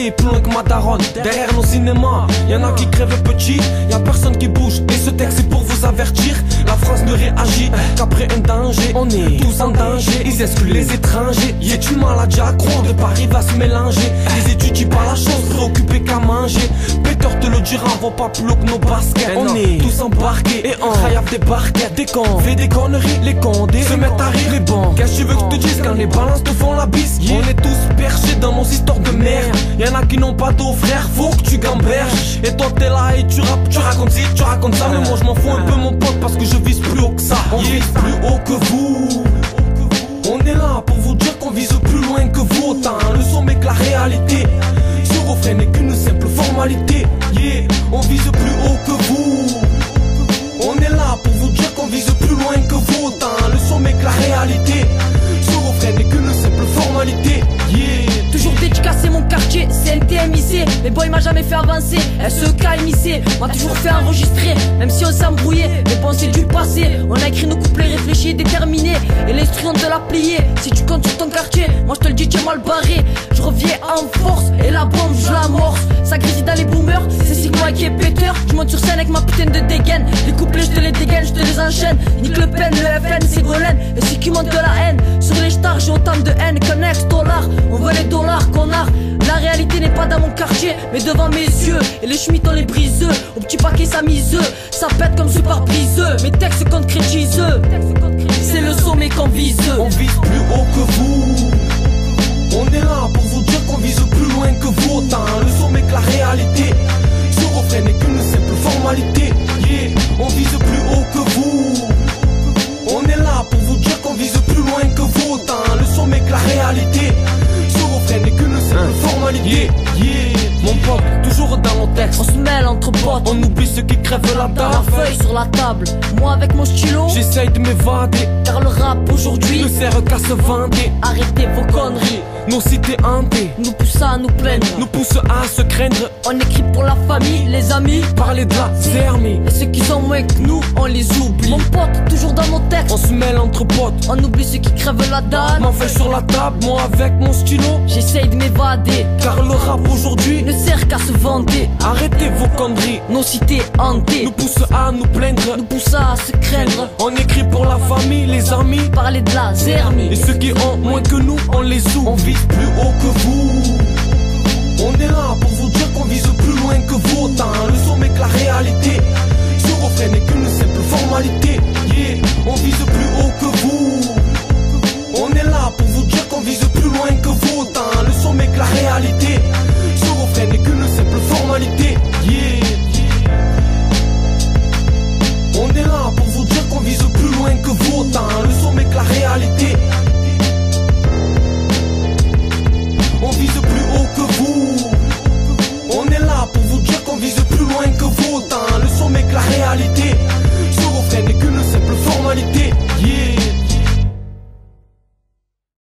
aller plus loin que ma daronne. Derrière nos cinémas, y'en a qui crèvent petit, y'a personne qui bouge. Et ce texte c'est pour vous avertir, la France ne réagit qu'après un danger. On est tous en danger, ils excluent les étrangers. Y est-tu maladie à croire, de Paris va se mélanger. Ils étudient pas la chose, préoccupés qu'à manger. Peter te le dira, on va pas plus haut que nos baskets. On est tous embarqués et on rayape des barquettes. Des cons, fait des conneries, les condés se mettent à rire. Mais bon, qu'est-ce que tu veux que je te dise quand les balances te font la bise? On est tous perchés dans nos histoires de merde. Y'en a qui n'ont pas d'eau, frère, faut que tu gamberges. Et toi t'es là et tu rappes, tu racontes ci, tu racontes ça. Mais moi je m'en fous un peu mon pote parce que je vise plus haut que ça. On vise plus haut que vous. On est là pour vous dire qu'on vise plus loin que vous. Autant le sommet que la réalité. Ce refrain n'est qu'une simple formalité. Yeah, on vise plus haut que vous. On est là pour vous dire qu'on vise plus loin que vous. Autant le sommet que la réalité. Ce refrain n'est qu'une simple formalité. Yeah. Toujours dédicacé mon quartier, CNTMIC. Mais boy m'a jamais fait avancer, SEKMIC m'a toujours fait enregistrer. Même si on s'embrouillait, les pensées du passé. On a écrit nos couplets réfléchis, déterminés. Et l'instrument de la plier. Si tu comptes sur ton quartier, moi je te le dis, tu es mal barré. Je reviens en force, et la bombe je l'amorce. Ça grésille dans les boomers, c'est Seekmic On qui est péteur. Je monte sur scène avec ma putain de dégaine. Les couplets je te les dégaine, je te les enchaîne. Nique le pen, le FN, c'est Golen. Et c'est qui monte de la haine. Sur les stars j'ai autant de haine qu'un ex-dollar. On veut les dollars, connard. La réalité n'est pas dans mon quartier, mais devant mes yeux. Et les schmitts on les briseux. Au petit paquet ça miseux. Ça pète comme super briseux. Mes textes concrétiseux. C'est le sommet qu'on vise. On vise plus haut que vous. On est là pour vous dire qu'on vise plus loin que vous. Autant le sommet que la réalité. Ce refrain n'est qu'une simple formalité. Yeah, on vise plus haut que vous. On est là pour vous dire qu'on vise plus loin que vous. Autant le sommet que la réalité. Ce refrain n'est qu'une simple formalité. Yeah, mon pote, toujours dans nos textes. On se mêle entre potes. On oublie ceux qui crèvent la dalle. La feuille sur la table. Moi avec mon stylo, j'essaye de m'évader. car le rap aujourd'hui ne sert qu'à se vanter. Arrêtez vos conneries. Nos cités hantées nous poussent à nous plaindre. nous poussent à se craindre. On écrit pour la famille, les amis. Parler de la zermie. Et ceux qui sont moins que nous, on les oublie. Mon pote, toujours dans nos textes. On se mêle entre potes. On oublie ceux qui crèvent la dalle. M'en fais sur la table, moi avec mon stylo. J'essaye de m'évader, car le rap aujourd'hui ne sert qu'à se vanter. Arrêtez vos conneries. Nos cités hantées nous poussent à nous plaindre. nous poussent à se craindre. On écrit pour la famille, les amis. Parler de la zermie. Et ceux qui ont moins que nous, on les oublie. On vise plus haut que vous. On est là pour vous dire